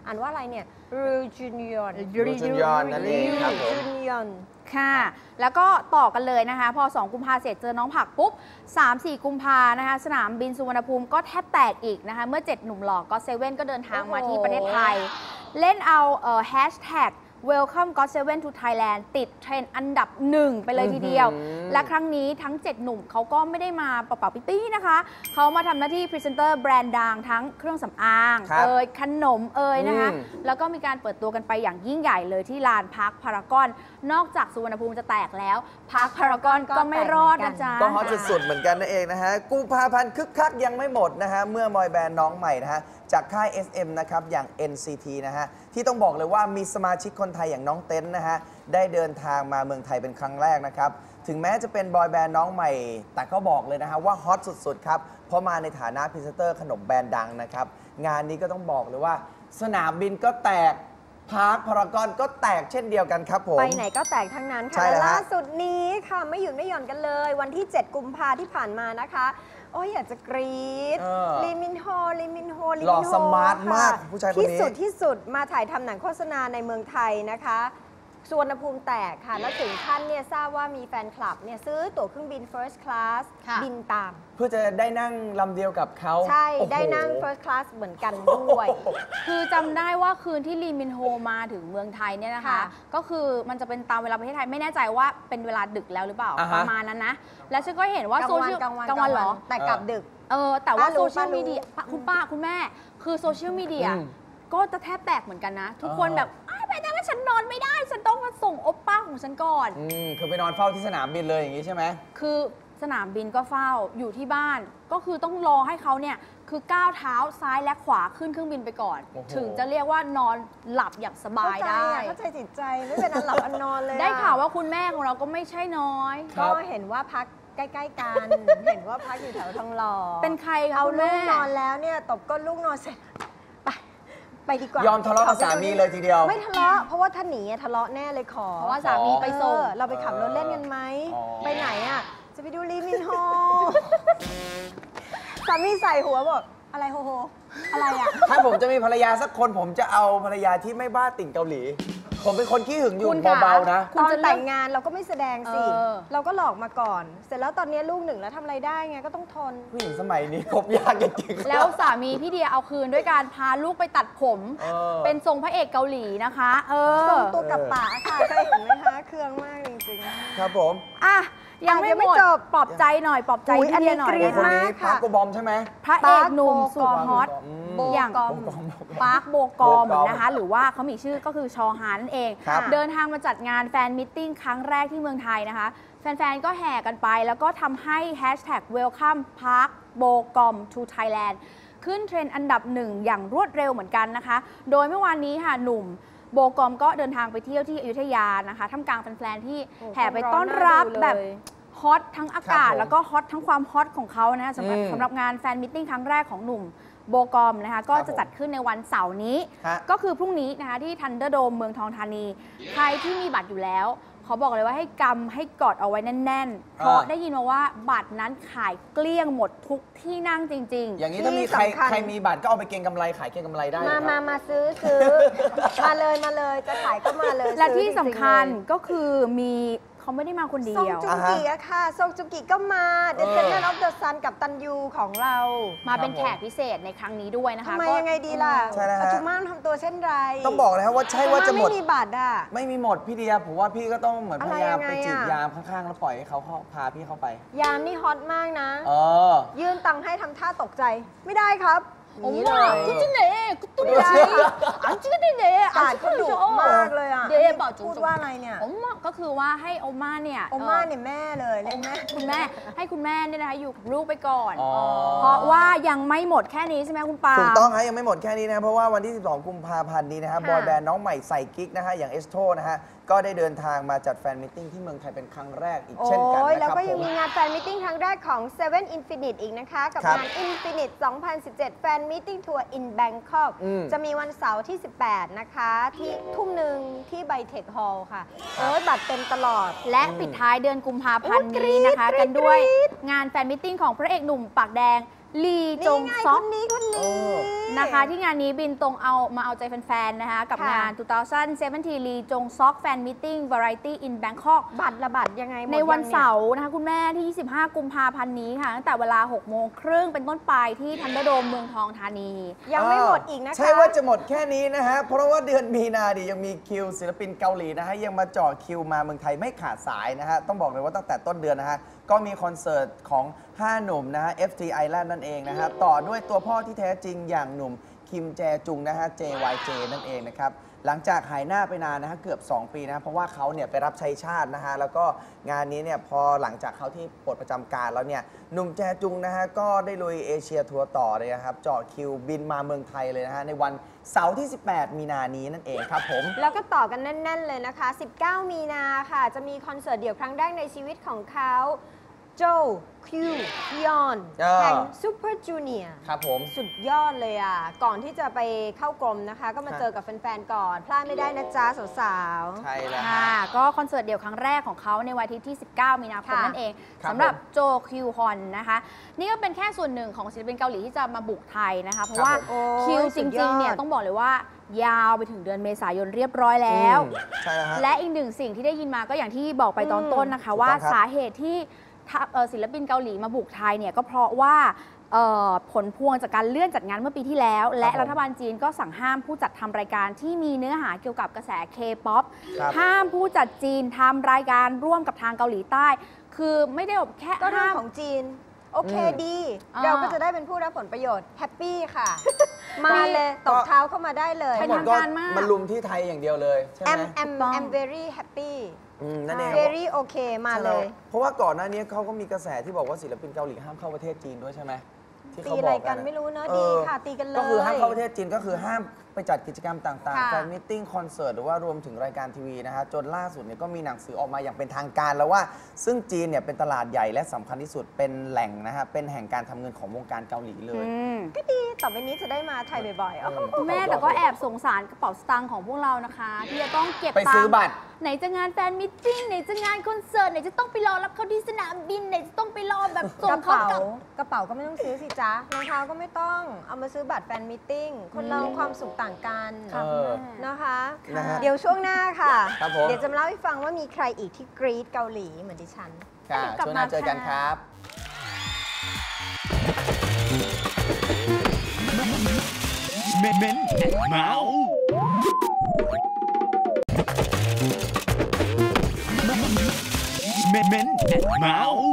อ่านว่าอะไรเนี่ยรูจูนยอน
นั่นเองครับผม
จูนยอน
ค่ะ แล้วก็ต่อกันเลยนะคะ พอ 2 กุมภาเสร็จเจอน้องผักปุ๊บ 3-4 กุมภานะคะ สนามบินสุวรรณภูมิก็แทบแตกอีกนะคะ เมื่อ 7 หนุ่มหล่อก็7ก็เดินทางมาที่ประเทศไทย เล่นเอาแฮชแท็กWelcome God7 to Thailand ติดเทรนด์อันดับ 1 ไปเลยทีเดียว และครั้งนี้ทั้ง 7 หนุ่มเขาก็ไม่ได้มาเปล่าๆปี้ๆนะคะ เขามาทำหน้าที่พรีเซนเตอร์แบรนด์ดังทั้งเครื่องสำอางขนมนะคะ แล้วก็มีการเปิดตัวกันไปอย่างยิ่งใหญ่เลยที่ลานพาร์คพารากอนนอกจากสุวรรณภูมิจะแตกแล้วพาร์คพารากอนก็ไม่รอดนะจ๊ะ
ก็ฮอตสุดๆเหมือนกันนั่นเองนะฮะกุมภาพันธ์คึกคักยังไม่หมดนะฮะเมื่อบอยแบนด์น้องใหม่นะฮะจากค่าย SM นะครับอย่าง NCT นะฮะที่ต้องบอกเลยว่ามีสมาชิกคนไทยอย่างน้องเต้นนะฮะได้เดินทางมาเมืองไทยเป็นครั้งแรกนะครับถึงแม้จะเป็นบอยแบนด์น้องใหม่แต่ก็บอกเลยนะฮะว่าฮอตสุดๆครับเพราะมาในฐานะพรีเซนเตอร์ขนมแบรนด์ดังนะครับงานนี้ก็ต้องบอกเลยว่าสนามบินก็แตกพาร์คพารากอนก็แตกเช่นเดียวกันครับผม
ไปไหนก็แตกทั้งนั้นค่ะและล่าสุดนี้ค่ะไม่หยุดไม่หย่อนกันเลยวันที่ 7 กุมภาที่ผ่านมานะคะโอ้ยอยากจะกรี๊ดลีมินโฮ
หล่อสมาร์ทมากผู้ชายคนนี้
ที่สุดมาถ่ายทำหนังโฆษณาในเมืองไทยนะคะสุวรรณภูมิแตกค่ะแล้วถึงขั้นเนี่ยทราบว่ามีแฟนคลับเนี่ยซื้อตั๋วเครื่องบิน First Class บินตาม
เพื่อจะได้นั่งลำเดียวกับเขา
ใช่ได้นั่ง First Class เหมือนกันด้วย
คือจำได้ว่าคืนที่ลีมินโฮมาถึงเมืองไทยเนี่ยนะคะก็คือมันจะเป็นตามเวลาประเทศไทยไม่แน่ใจว่าเป็นเวลาดึกแล้วหรือเปล่าประมาณนั้นนะแล้วฉันก็เห็นว่าโซเชียลกลางวันเหรอ
แต่กลับดึก
แต่ว่าโซเชียลมีเดียคุณป้าคุณแม่คือโซเชียลมีเดียก็จะแทบแตกเหมือนกันนะทุกคนแบบไปได้ว่าฉันนอนไม่ได้ฉันต้องมาส่งโอปป้าของฉันก่อน
คือไปนอนเฝ้าที่สนามบินเลยอย่างนี้ใช่ไหม
คือสนามบินก็เฝ้าอยู่ที่บ้านก็คือต้องรอให้เขาเนี่ยคือก้าวเท้าซ้ายและขวาขึ้นเครื่องบินไปก่อนถึงจะเรียกว่านอนหลับอย่างสบายได้
เข้าใจจิตใจไม่เป็นอันหลับอันนอนเลย
ได้ข่าวว่าคุณแม่ของเราก็ไม่ใช่น้อย
ก็เห็นว่าพักใกล้ๆกันเห็นว่าพักอยู่แถวทองหล่อ
เป็นใครคะ
เอาลูกนอนแล้วเนี่ยตบก้นลูกนอนเสร็จไปดีกว่าย
อมทะเลาะกับสามีเลยทีเดียว
ไม่ทะเลาะเพราะว่าถ้าหนีทะเลาะแน่เลยขอ
เพราะว่าสามีไปส่ง
เราไปขับรถเล่นกันไหมไปไหนอ่ะจะไปดูลีมินโฮสามีใส่หัวบอกอะไรโฮอะไรอ่ะ
ถ้าผมจะมีภรรยาสักคนผมจะเอาภรรยาที่ไม่บ้าติ่งเกาหลีผมเป็นคนขี้หึงอยู่เบาๆนะ
ตอนแต่งงานเราก็ไม่แสดงสิเราก็หลอกมาก่อนเสร็จแล้วตอนนี้ลูกหนึ่งแล้วทำอะไรได้ไงก็ต้องทน
ผู้หญิงสมัยนี้คบยากจริง
ๆแล้วสามีพี่เดียเอาคืนด้วยการพาลูกไปตัดผมเป็นทรงพระเอกเกาหลีนะคะ
ทรงตัวกับป่าค่ะเคยเห็นไหมคะเครื่องมากจริง
ๆครับผม
ยังไม่จบปลอบใจหน่อยปลอบใจพี่เดียหน่อย
คนนี้ปาร์คโบบอมใช่ไหม
พระเอกหนุ่มสุดฮอตอย่างปาร์คโบกอมนะคะหรือว่าเขามีชื่อก็คือชอฮานนั่นเองเดินทางมาจัดงานแฟนมิทติ้งครั้งแรกที่เมืองไทยนะคะแฟนๆก็แห่กันไปแล้วก็ทำให้แฮชแท็ก Welcome Park Bogom to Thailand ขึ้นเทรนด์อันดับ 1อย่างรวดเร็วเหมือนกันนะคะโดยเมื่อวานนี้ค่ะหนุ่มโบกอมก็เดินทางไปเที่ยวที่อยุธยานะคะท่ามกลางแฟนๆที่แห่ไปต้อนรับแบบฮอตทั้งอากาศแล้วก็ฮอตทั้งความฮอตของเขานะสำหรับงานแฟนมิทติ้งครั้งแรกของหนุ่มโบกอมนะคะก็จะจัดขึ้นในวันเสาร์นี้ก็คือพรุ่งนี้นะคะที่ทันเดอร์โดมเมืองทองธานีใครที่มีบัตรอยู่แล้วเขาบอกเลยว่าให้กำให้กอดเอาไว้แน่นๆเพราะได้ยินมาว่าบัตรนั้นขายเกลี้ยงหมดทุกที่นั่งจริงๆ
อย่างนี้ถ้ามีใครมีบัตรก็เอาไปเก็งกำไรขายเก็งกำไรได้
มาซื้อมาเลยจะขายก็มาเลย
และที่สำคัญก็คือมีเขาไม่ได้มาคนเดียว
ซงจุงกิอะค่ะซงจุงกิก็มาเดอะเซนเนอร์ออฟเดอะซันกับตันยูของเรา
มาเป็นแขกพิเศษในครั้งนี้ด้วยนะคะ
ทำไมยังไงดีล่ะปัจจุบันทำตัวเช่นไร
ต้องบอกเลยว่าใช่ว่าจะหมด
ไม่มีบัตรอะ
ไม่มีหมดพี่เดียผมว่าพี่ก็ต้องเหมือนพยายามไปจีบยามข้างๆแล้วปล่อยให้เขาพาพี่เข้าไป
ยามนี่ฮอตมากนะยื่นตังค์ให้ทำท่าตกใจไม่ได้ครับ
엄마 그치네 그것도 안찍어대네
안찍어줘มากเลยอ่ะพูดว่าอะไรเนี่ย
엄마ก็คือว่าให้โอม่าเนี่ย
โอม่าเนี่ยแม่เลยเรียกแม่
คุณแม่ให้คุณแม่เนี่ยนะคะอยู่กับลูกไปก่อนเพราะว่ายังไม่หมดแค่นี้ใช่ไหมคุณปา
ถูกต้องฮะยังไม่หมดแค่นี้นะเพราะว่าวันที่12กุมภาพันธ์นี้นะครับบอยแบนด์น้องใหม่ใส่กิ๊กนะฮะอย่างเอสโทนะฮะก็ได้เดินทางมาจัดแฟนมิทติ้งที่เมืองไทยเป็นครั้งแรกอีกเช่นกันนะครับ
แล้วก็ยังมีงานแฟนมิทติ้งครั้งแรกของ7 Infinite อีกนะคะกับงาน Infinite 2017 แฟนมิทติ้งทัวร์ in Bangkok จะมีวันเสาร์ที่18นะคะที่ทุ่มหนึ่งที่ไบเทคฮอลล์ค่ะบัตรเต็มตลอด
และปิดท้ายเดือนกุมภาพันธ์นี้นะคะกันด้วยงานแฟนมิทติ้งของพระเอกหนุ่มปากแดงลีจงซอก
คนนี้
นะคะที่งานนี้บินตรงมาเอาใจแฟนๆนะคะกับงาน 2017 ลีจงซอกแฟนมิทติ้ง Variety in Bangkok
บัตรละบัตรยังไง
ในวันเสาร์นะคะคุณแม่ที่ 25 กุมภาพันธ์นี้ค่ะตั้งแต่เวลา 6 โมงครึ่งเป็นต้นไปที่ทันเดอร์โดมเมืองทองธานี
ยังไม่หมดอีกนะคะ
ใช่ว่าจะหมดแค่นี้นะฮะเพราะว่าเดือนมีนาดิยังมีคิวศิลปินเกาหลีนะฮะยังมาจ่อคิวมาเมืองไทยไม่ขาดสายนะฮะต้องบอกเลยว่าตั้งแต่ต้นเดือนนะฮะก็มีคอนเสิร์ตของ5 หนุ่มนะฮะ FT Island นั่นเองนะฮะต่อด้วยตัวพ่อที่แท้จริงอย่างหนุ่มคิมแจจุงนะฮะ JYJ นั่นเองนะครับหลังจากหายหน้าไปนานนะฮะเกือบ 2 ปีนะเพราะว่าเขาเนี่ยไปรับใช้ชาตินะฮะแล้วก็งานนี้เนี่ยพอหลังจากเขาที่ปลดประจำการแล้วเนี่ยหนุ่มแจจุงนะฮะก็ได้ลุยเอเชียทัวร์ต่อเลยนะครับจ่อคิวบินมาเมืองไทยเลยนะฮะในวันเสาร์ที่ 18 มีนานี้นั่นเองครับผม
แล้วก็ต่อกันแน่นๆเลยนะคะ 19 มีนาค่ะจะมีคอนเสิร์ตเดี่ยวครั้งแรกในชีวิตของเขาโจคิวฮยอนแห่งซูเปอร์จูเนียร์
ครับผม
สุดยอดเลยอ่ะก่อนที่จะไปเข้ากรมนะคะก็มาเจอกับแฟนๆก่อนพลาดไม่ได้นะจ๊ะสาว
ๆใช่แล้ว
ค่ะก็คอนเสิร์ตเดี่ยวครั้งแรกของเขาในวันอาทิตย์ที่ 19 มีนาคมนั่นเองสำหรับโจคิวฮอนนะคะนี่ก็เป็นแค่ส่วนหนึ่งของศิลปินเกาหลีที่จะมาบุกไทยนะคะเพราะว่าคิวจริงๆเนี่ยต้องบอกเลยว่ายาวไปถึงเดือนเมษายนเรียบร้อยแล้วและอีกหนึ่งสิ่งที่ได้ยินมาก็อย่างที่บอกไปตอนต้นนะคะว่าสาเหตุที่ศิลปินเกาหลีมาบุกไทยเนี่ยก็เพราะว่าผลพวงจากการเลื่อนจัดงานเมื่อปีที่แล้วและรัฐบาลจีนก็สั่งห้ามผู้จัดทำรายการที่มีเนื้อหาเกี่ยวกับกระแส K-POP ห้ามผู้จัดจีนทำรายการร่วมกับทางเกาหลีใต้คือไม่ได้แบบแค่
ก็เรื่องของจีนโอเคดีเราก็จะได้เป็นผู้รับผลประโยชน์แฮปปี้ค่ะมาเลยตบเท้าเข้ามาได้เลย
ทั้งหมดก็มันลุมที่ไทยอย่างเดียวเลยใช่ไหม
I'm very happy
นั่นเอง
very okay มาเลย
เพราะว่าก่อนหน้านี้เขาก็มีกระแสที่บอกว่าศิลปินเกาหลีห้ามเข้าประเทศจีนด้วยใช่ไหม
ที่เขาบอกกันไม่รู้เนอะดีค่ะตีกันเลย
ก็คือห้ามเข้าประเทศจีนก็คือห้ามไปจัดกิจกรรมต่างๆแฟนมิทติ้งคอนเสิร์ตหรือว่ารวมถึงรายการทีวีนะฮะจนล่าสุดเนี่ยก็มีหนังสือออกมาอย่างเป็นทางการแล้วว่าซึ่งจีนเนี่ยเป็นตลาดใหญ่และสำคัญที่สุดเป็นแหล่งนะฮะเป็นแห่งการทำเงินของวงการเกาหลีเลย
ก็ดีต่อไปนี้จะได้มาไทยบ่อย
ๆแม่แต่ก็แอบสงสารกระเป๋าสตางค์ของพวกเรานะคะที่จะต้องเก็บ
ไปซื้อบัตร
ไหนจะงานแฟนมิทติ้งไหนจะงานคอนเสิร์ตไหนจะต้องไปรอรับเขาที่สนามบินไหนจะต้องไปรอแบบส่งเขา
กระเป๋าก็ไม่ต้องซื้อสิจ๊ะรองเท้าก็ไม่ต้องเอามาซื้อบัตรแฟนมิทติ้งคนเราความสุขต่างกันนะคะเดี๋ยวช่วงหน้าค่ะเดี๋ยวจะมาเล่าให้ฟังว่ามีใครอีกที่กรี๊ดเกาหลีเหมือนดิฉัน
ช่วงหน้าเจอกันครับ
เม้นเมาส์เม้นเมาส์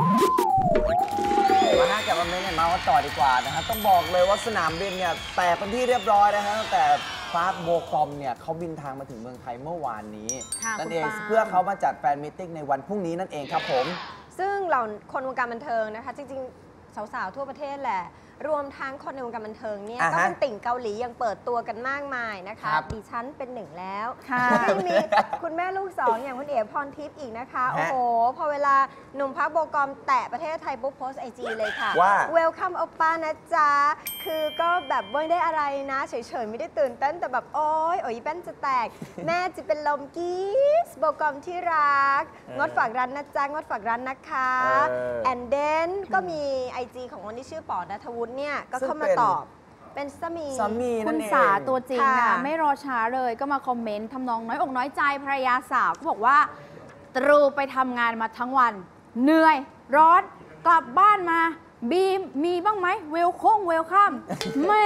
มากับเม้นเมาส์ต่อดีกว่านะครับต้องบอกเลยว่าสนามบินเนี่ยแตกเป็นที่เรียบร้อยนะฮะตั้งแต่ฟาสโบกอมเนี่ยเขาบินทางมาถึงเมืองไทยเมื่อวานนี้นั่นเองเพื่อเขามาจัดแฟนมิทติ้งในวันพรุ่งนี้นั่นเองครับผม
ซึ่งเราคนวงการบันเทิงนะคะจริงๆสาวๆทั่วประเทศแหละรวมทั้งคนในวงการบันเทิงเนี่ยก็เป็นติ่งเกาหลียังเปิดตัวกันมากมายนะคะดิฉันเป็นหนึ่งแล้วแล้วก็มีคุณแม่ลูกสองอย่างคุณเอ๋พรทิพย์อีกนะคะโอ้โหพอเวลาหนุ่มพักโบกอมแตะประเทศไทยปุ๊บโพสไอจีเลยค่ะ
ว่า
Welcome โอป้านะจ๊ะคือก็แบบไม่ได้อะไรนะเฉยๆไม่ได้ตื่นเต้นแต่แบบโอ๊ยแป้นจะแตกแม่จะเป็นลมกีสโบกอมที่รักงดฝากร้านนะจ๊ะงดฝากร้านนะคะand then ก็มีไอจีของคนที่ชื่อป๋อณัฐวุฒิเนี่ยก็เข้ามาตอบเป็นสามี
คุณสาตัวจริงนะไม่รอช้าเลยก็มาคอมเมนต์ทำนองน้อยอกน้อยใจภรรยาสาวก็บอกว่าตรูไปทำงานมาทั้งวันเหนื่อยร้อนกลับบ้านมาบีมมีบ้างไหมเวลคัมแม่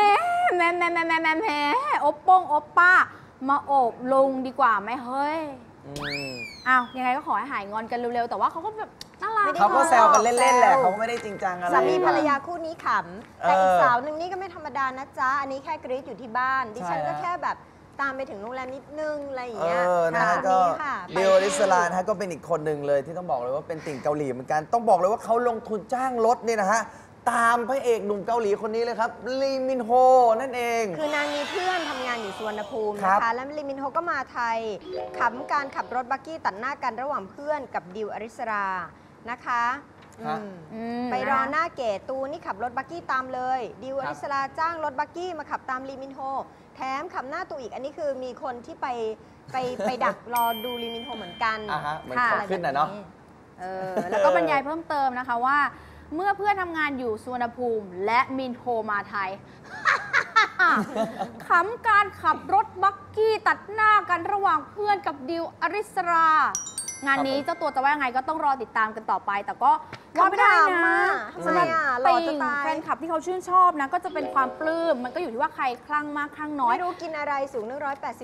อบปงอบป้ามาโอบลุงดีกว่าไหมเฮ้ยอ้าวยังไงก็ขอให้หายงอนกันเร็วๆแต่ว่าเขาก็แบบน่ารัก
เขาก็แซวกันเล่นๆแหละเขาไม่ได้จริงจังอะไร
สามีภรรยาคู่นี้ขำแต่อีกสาวหนึ่งนี่ก็ไม่ธรรมดานะจ๊ะอันนี้แค่กรี๊ดอยู่ที่บ้านดิฉันก็แค่แบบตามไปถึงโรงแรมนิดนึงอะไรอย่างเงี้ย
นะก็เบลลิสลานะฮะก็เป็นอีกคนหนึ่งเลยที่ต้องบอกเลยว่าเป็นติ่งเกาหลีเหมือนกันต้องบอกเลยว่าเขาลงทุนจ้างรถเนี่ยนะฮะตามพระเอกหนุ่มเกาหลีคนนี้เลยครับลีมินโฮนั่นเอง
คือนางมีเพื่อนทำงานอยู่สุวรรณภูมินะคะแล้วลีมินโฮก็มาไทยขำการขับรถบักกี้ตัดหน้ากันระหว่างเพื่อนกับดิวอริสรานะคะไปรอหน้าเกตตูนี่ขับรถบักกี้ตามเลยดิวอริสราจ้างรถบักกี้มาขับตามลีมินโฮแถมขับหน้าตูอีกอันนี้คือมีคนที่ไปดักรอดูลีมินโฮเหมือนกัน
เหมือนของขึ้นนะเนาะ
แล้วก็บรรยายเพิ่มเติมนะคะว่าเมื่อเพื่อนทำงานอยู่สุวรรณภูมิและมินโทรมาไทย ขำการขับรถบักกี้ตัดหน้ากันระหว่างเพื่อนกับดิวอริสรา งานนี้เจ้าตัวจะว่ายังไงก็ต้องรอติดตามกันต่อไป แต่ก็ว่าไม่ได้นะสำหรับติ่งแฟนคลับที่เขาชื่นชอบนะก็จะเป็นความปลื้มมันก็อยู่ที่ว่าใครคลั่งมากคลั่งน้อย
ไม่รู้กินอะไรสูง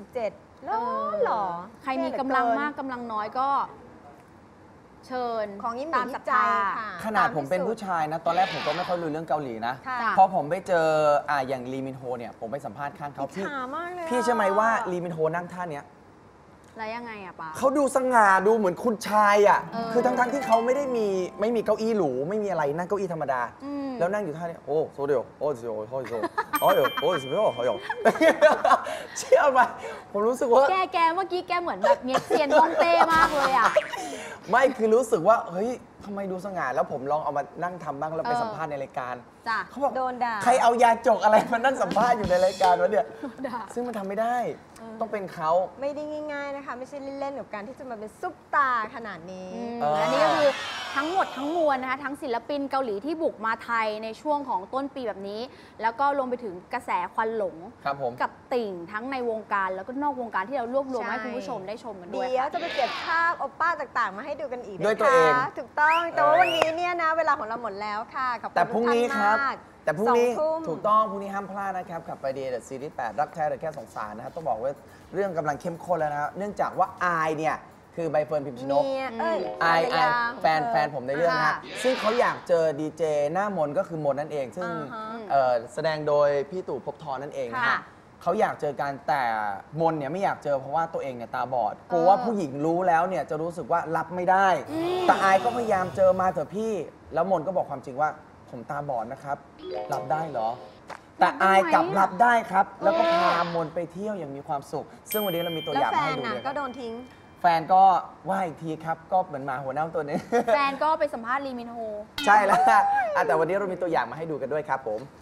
187หรอ
ใครมีกำลังมากกำลังน้อยก็เชิญ
ของยิ้ม
ตามศรัทธา
ขนาดผมเป็นผู้ชายนะ ตอนแรกผมก็ไม่ค่อยรู้เรื่องเกาหลีนะพอผมไปเจออย่างลีมินโฮเนี่ยผมไปสัมภาษณ์ข้างเขาพี่ใช่ไหมว่าลีมินโฮนั่งท่าเนี้ย
แล้วยังไงอะป้า
เขาดูสง่าดูเหมือนคุณชายอะคือทั้งที่เขาไม่มีเก้าอี้หรูไม่มีอะไรนั่งเก้าอี้ธรรมดาแล้วนั่งอยู่ท่านี้โอ้โซเดียวโอ้โซโอ้โซโอ้ยโอ้ยโอ้ยเชื่อไหมผมรู้สึกว่า
แกเมื่อกี้แกเหมือนแบบเงียเซียนฮ่องเต้มากเลยอะ
ไม่คือรู้สึกว่าเฮ้ยทำไมดูสง่าแล้วผมลองเอามานั่งทำบ้างแล้วไปสัมภาษณ์ในรายการ
เขาบอก
โดนด่า
ใครเอายาจกอะไรมานั่งสัมภาษณ์อยู่ในรายการวะเนี่ยซึ่งมันทำไม่ได้ต้องเป็นเขา
ไม่ได้ง่ายๆนะคะไม่ใช่เล่นๆกับการที่จะมาเป็นซุปตาขนาดนี้
อันนี้ก็คือทั้งหมดทั้งมวลนะคะทั้งศิลปินเกาหลีที่บุกมาไทยในช่วงของต้นปีแบบนี้แล้วก็รวมไปถึงกระแสควันหลงกับติ่งทั้งในวงการแล้วก็นอกวงการที่เรารวบรวมให้คุณผู้ชมได้ชมกันด้วย
เดี๋ยวจะไปเก็บภาพโอป้าต่างๆมาให้ดูกันอีก
ด้วยตัวเอง
ถูกต้องแต่ว่าวันนี้เนี่ยนะเวลาของเราหมดแล้วค่ะขอบคุณทุกท่านมาก
แต่พรุ่งนี้ถูกต้องพรุ่งนี้ห้ามพลาดนะครับกับไปเดย์ซีรีส์8รักแท้แต่แค่สงสารนะครับต้องบอกว่าเรื่องกำลังเข้มข้นแล้วนะเนื่องจากว่าอายเนี่ยคือใบเฟิร์นพิมพ์ชนกอายแฟนผมในเรื่องนะซึ่งเขาอยากเจอดีเจหน้ามนก็คือมนนั่นเองซึ่งแสดงโดยพี่ตู่ภพบทรนั่นเองนะฮะเขาอยากเจอกันแต่มนเนี่ยไม่อยากเจอเพราะว่าตัวเองเนี่ยตาบอดกลัวว่าผู้หญิงรู้แล้วเนี่ยจะรู้สึกว่ารับไม่ได้แต่อายก็พยายามเจอมาเถอะพี่แล้วมนก็บอกความจริงว่าผมตาบอดนะครับรับได้เหรอแต่อายกลับรับได้ครับแล้วก็พามนไปเที่ยวอย่างมีความสุขซึ่งวันนี้เรามีตัวอย่างให้ดูเลย
ก็โดนทิ้ง
แฟนก็ว่าอีกทีครับก็เหมือนหมาหัวเน่าตัวนี้
แฟนก็ไปสัมภาษณ์ลีมินโฮ
ใช่แล้วแต่วันนี้เรามีตัวอย่างมาให้ดูกันด้วยครับผม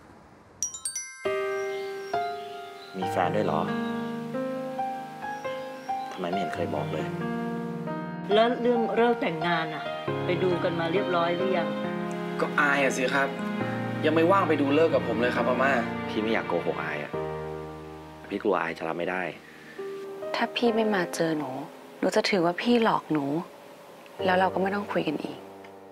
มีแฟนด้วยเหรอทำไมไม่เห็นเคยบอกเลย
แล้วเรื่องเลิกแต่งงานอะไปดูกันมาเรียบร้อยหรือยัง
ก็อายสิครับยังไม่ว่างไปดูเลิกกับผมเลยครับอาม่า
พี่ไม่อยากโกหกอายอะพี่กลัวอายจะรับไม่ได้
ถ้าพี่ไม่มาเจอหนูจะถือว่าพี่หลอกหนูแล้วเราก็ไม่ต้องคุยกันอีก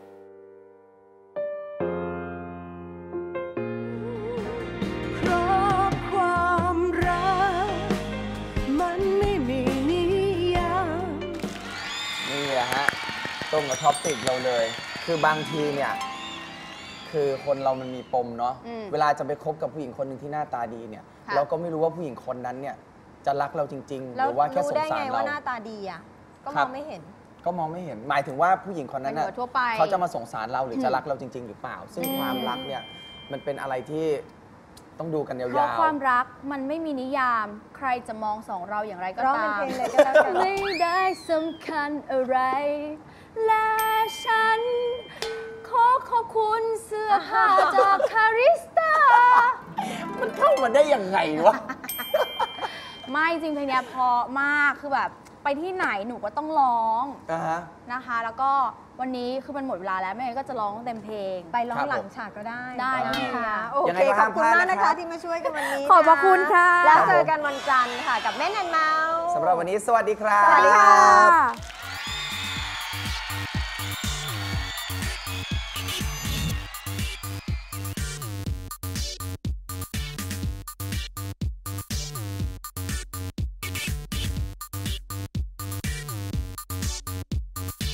เพราะความรักมันไม่มีนิยาม
นี่แหละฮะตรงกับท็อปปิกเราเลยคือบางทีเนี่ยคือคนเรามันมีปมเนาะเวลาจะไปคบกับผู้หญิงคนหนึ่งที่หน้าตาดีเนี่ยเราก็ไม่รู้ว่าผู้หญิงคนนั้นเนี่ยจะรักเราจริงๆหรือว่าแค่สงสารเรา
รู้ได้ไงว่าหน้าตาดีอ่ะก็มองไม่เห็น
หมายถึงว่าผู้หญิงคนนั้นน่ะเขาจะมาสงสารเราหรือจะรักเราจริงๆหรือเปล่าซึ่งความรักเนี่ยมันเป็นอะไรที่ต้องดูกันยาวๆเพ
ราะความรักมันไม่มีนิยามใครจะมองสองเราอย่างไรก็ตามไม่ได้สำคัญอะไรและฉันขอขอบคุณเสื้อผ้าจากคาริสตา
มันเข้ามาได้ยังไงวะ
ไม่จริงเพลงนี้เพราะมากคือแบบไปที่ไหนหนูก็ต้องร้องนะคะแล้วก็วันนี้คือมันหมดเวลาแล้วแม่ก็จะร้องเต็มเพลง
ไปร้องหลังฉากก็ได้
ค่ะ
โอเคขอบคุณมากนะคะที่มาช่วยกันวันนี้
ขอบพระคุณค่ะ
แล้วเจอกันวันจันทร์ค่ะกับแม่แนนเมา
สำหรับวันนี้สวัสดีครับ
สวัสดีค่ะ